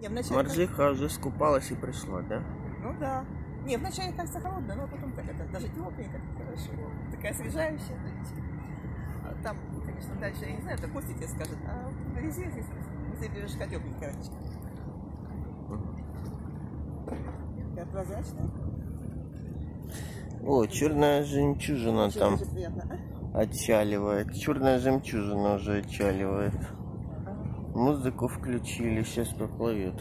Не, вначале Моржиха уже скупалась и пришла, да? Ну да. Не, вначале кажется холодно, но потом так это даже тепленько, хорошо. Такая освежающая. А там, конечно, дальше, я не знаю, это Костя тебе скажет, а в резе здесь возле бережка тепленькая водичка. Такая прозрачная. О, черная жемчужина Очень там даже приятно. отчаливает. Черная жемчужина уже отчаливает. Музыку включили, сейчас поплывет.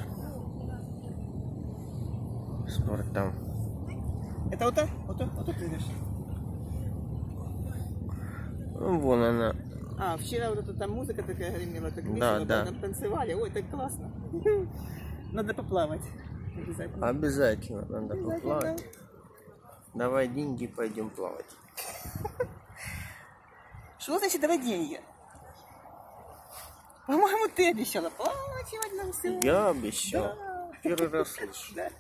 Спорт там. Это вот так? Вот тут видишь? Ну, вон она. А, вчера вот эта там музыка такая гремела, так Да, весело, да. там танцевали. Ой, так классно. Надо поплавать. Обязательно. Обязательно надо Обязательно. поплавать. Давай деньги, пойдем плавать. Что значит давай деньги? По-моему, ты обещала плачивать нам все. Я обещал. Да. Первый раз слышу. Да.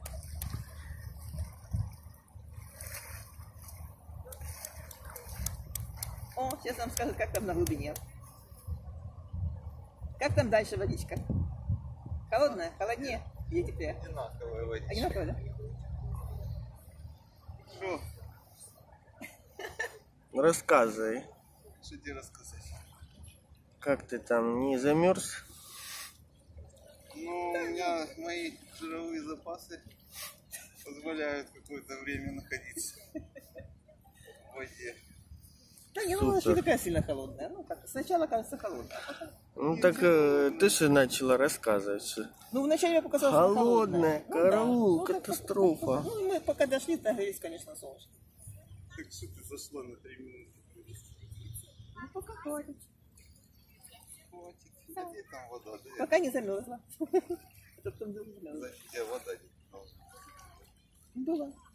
О, сейчас нам скажут, как там на глубине. Как там дальше водичка? Холодная? Холоднее? Или теплее? Одинаковая водичка. Одинаковая, да? Что? Рассказывай. Что тебе рассказать? Как ты там, не замерз? Ну, у меня мои жировые запасы позволяют какое-то время находиться в воде. Да не, ну, что такая сильно холодная. Ну, как, сначала кажется холодная. А потом... Ну так ты же начала рассказывать. Что... Ну, вначале я показалось, что Холодная, Ну, караул, да. Ну, катастрофа. Ну, мы пока дошли, нагрелись, конечно, солнышко. Так что ты зашла на 3 минуты? Ну, пока хватит. Хватит. Да. Где там вода? Да Пока не замерзла. Потом замерзла. Значит, у тебя вода не Было.